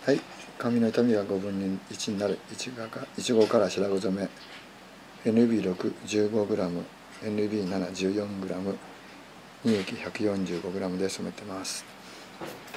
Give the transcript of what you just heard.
はい、髪の痛みが5分の1になる1号から白髪染め NB615g NB714g 乳液 145g で染めてます。